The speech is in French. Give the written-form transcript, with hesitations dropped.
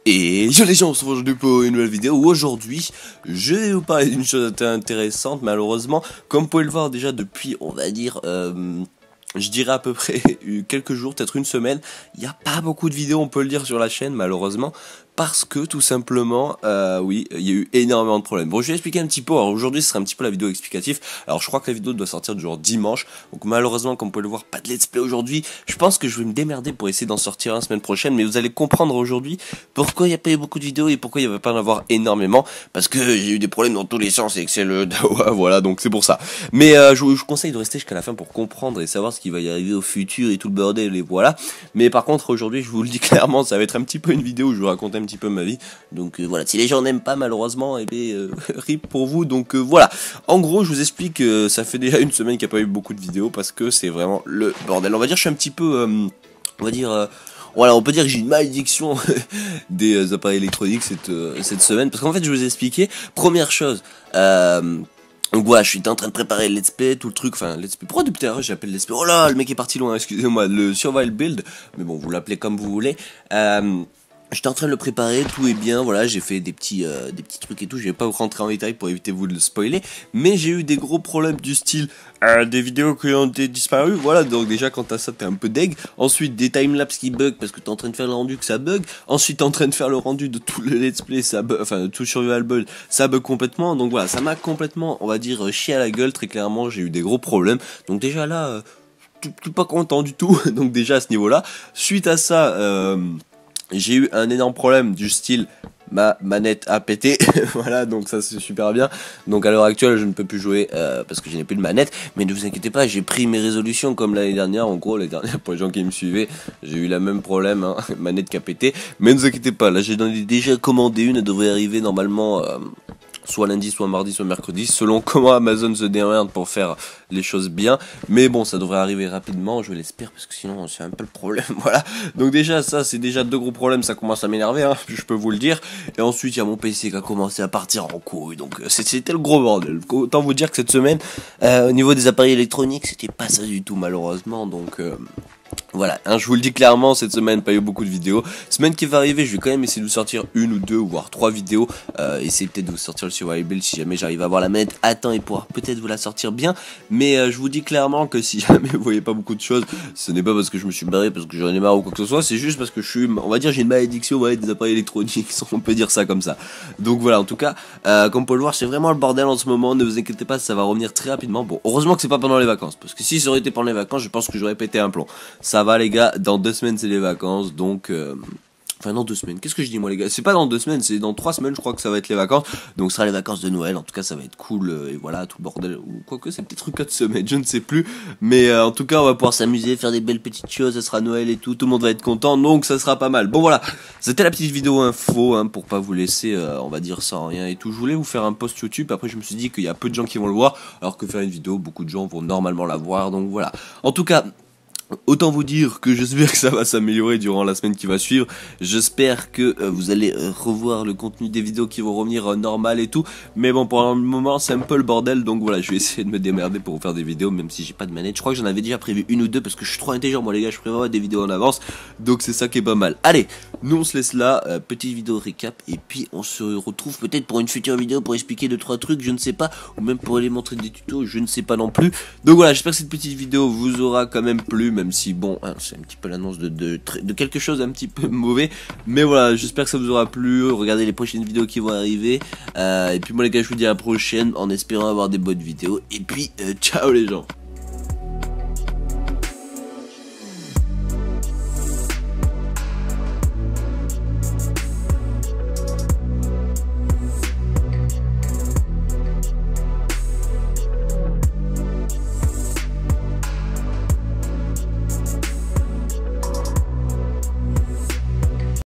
Et yo les gens, on se retrouve aujourd'hui pour une nouvelle vidéo où aujourd'hui je vais vous parler d'une chose intéressante. Malheureusement, comme vous pouvez le voir déjà depuis, on va dire, je dirais à peu près quelques jours, peut-être une semaine, il n'y a pas beaucoup de vidéos, on peut le dire, sur la chaîne malheureusement. Parce que tout simplement, oui, il y a eu énormément de problèmes. Bon, je vais expliquer un petit peu. Alors aujourd'hui, ce sera un petit peu la vidéo explicative. Alors je crois que la vidéo doit sortir du jour dimanche. Donc malheureusement, comme vous pouvez le voir, pas de let's play aujourd'hui. Je pense que je vais me démerder pour essayer d'en sortir un semaine prochaine. Mais vous allez comprendre aujourd'hui pourquoi il n'y a pas eu beaucoup de vidéos et pourquoi il n'y avait pas en avoir énormément. Parce que j'ai eu des problèmes dans tous les sens et que c'est le Dawa, voilà, donc c'est pour ça. Mais je vous conseille de rester jusqu'à la fin pour comprendre et savoir ce qui va y arriver au futur et tout le bordel et voilà. Mais par contre, aujourd'hui, je vous le dis clairement, ça va être un petit peu une vidéo où je vais raconter un petit peu ma vie, donc voilà, si les gens n'aiment pas malheureusement, et bien rip pour vous, donc voilà, en gros je vous explique, ça fait déjà une semaine qu'il n'y a pas eu beaucoup de vidéos, parce que c'est vraiment le bordel, on va dire, je suis un petit peu, on va dire, voilà, on peut dire que j'ai une malédiction des appareils électroniques cette semaine, parce qu'en fait je vais vous expliquer, première chose, donc voilà, je suis en train de préparer le let's play, tout le truc, enfin let's play, pourquoi depuis tout à l'heure j'appelle let's play, oh là, le mec est parti loin, excusez-moi, le survival build, mais bon, vous l'appelez comme vous voulez, j'étais en train de le préparer, tout est bien, voilà, j'ai fait des petits trucs et tout, je vais pas vous rentrer en détail pour éviter vous de le spoiler, mais j'ai eu des gros problèmes du style, des vidéos qui ont disparu, voilà, donc déjà quand t'as ça t'es un peu deg, ensuite des timelapses qui bug parce que t'es en train de faire le rendu que ça bug, ensuite t'es en train de faire le rendu de tout le let's play, ça bug, enfin tout survival build, ça bug complètement, donc voilà, ça m'a complètement, on va dire, chié à la gueule, très clairement, j'ai eu des gros problèmes, donc déjà là, tout pas content du tout, donc déjà à ce niveau-là, suite à ça, j'ai eu un énorme problème du style ma manette a pété, voilà, donc ça c'est super bien. Donc à l'heure actuelle je ne peux plus jouer parce que je n'ai plus de manette, mais ne vous inquiétez pas, j'ai pris mes résolutions comme l'année dernière. En gros l'année dernière, pour les gens qui me suivaient, j'ai eu le même problème, hein, manette qui a pété, mais ne vous inquiétez pas, là j'ai déjà commandé une, elle devrait arriver normalement soit lundi, soit mardi, soit mercredi, selon comment Amazon se démerde pour faire les choses bien. Mais bon, ça devrait arriver rapidement, je l'espère, parce que sinon c'est un peu le problème, voilà. Donc déjà, ça c'est déjà deux gros problèmes, ça commence à m'énerver, hein, je peux vous le dire. Et ensuite, il y a mon PC qui a commencé à partir en couille, donc c'était le gros bordel. Autant vous dire que cette semaine, au niveau des appareils électroniques, c'était pas ça du tout, malheureusement, donc... Voilà, hein, je vous le dis clairement, cette semaine pas eu beaucoup de vidéos. Semaine qui va arriver, je vais quand même essayer de vous sortir une ou deux, voire trois vidéos. Essayer peut-être de vous sortir le survival build si jamais j'arrive à avoir la manette à temps et pouvoir peut-être vous la sortir bien. Mais je vous dis clairement que si jamais vous voyez pas beaucoup de choses, ce n'est pas parce que je me suis barré, parce que j'en ai marre ou quoi que ce soit. C'est juste parce que je suis, on va dire, j'ai une malédiction, ouais, des appareils électroniques, on peut dire ça comme ça. Donc voilà, en tout cas, comme vous pouvez le voir, c'est vraiment le bordel en ce moment. Ne vous inquiétez pas, ça va revenir très rapidement. Bon, heureusement que c'est pas pendant les vacances, parce que si ça aurait été pendant les vacances, je pense que j'aurais pété un plomb. Ça va les gars, dans 2 semaines c'est les vacances, donc enfin dans 2 semaines, qu'est-ce que je dis moi les gars, c'est pas dans 2 semaines, c'est dans 3 semaines je crois que ça va être les vacances, donc ce sera les vacances de Noël, en tout cas ça va être cool, et voilà, tout le bordel, ou quoique c'est peut-être 4 semaines, je ne sais plus, mais en tout cas on va pouvoir s'amuser, faire des belles petites choses, ça sera Noël et tout le monde va être content, donc ça sera pas mal. Bon voilà, c'était la petite vidéo info, hein, pour pas vous laisser, on va dire, sans rien et tout. Je voulais vous faire un post YouTube, après je me suis dit qu'il y a peu de gens qui vont le voir, alors que faire une vidéo, beaucoup de gens vont normalement la voir, donc voilà. En tout cas, autant vous dire que j'espère que ça va s'améliorer durant la semaine qui va suivre. J'espère que vous allez revoir le contenu des vidéos qui vont revenir normal et tout. Mais bon, pour le moment c'est un peu le bordel, donc voilà, je vais essayer de me démerder pour vous faire des vidéos, même si j'ai pas de manette. Je crois que j'en avais déjà prévu une ou deux parce que je suis trop intelligent moi les gars, je prévois des vidéos en avance. Donc c'est ça qui est pas mal. Allez, nous on se laisse là, petite vidéo récap, et puis on se retrouve peut-être pour une future vidéo pour expliquer 2-3 trucs, je ne sais pas, ou même pour aller montrer des tutos, je ne sais pas non plus. Donc voilà, j'espère que cette petite vidéo vous aura quand même plu, même si bon, hein, c'est un petit peu l'annonce de quelque chose un petit peu mauvais, mais voilà, j'espère que ça vous aura plu. Regardez les prochaines vidéos qui vont arriver, et puis moi les gars, je vous dis à la prochaine en espérant avoir des bonnes vidéos, et puis ciao les gens.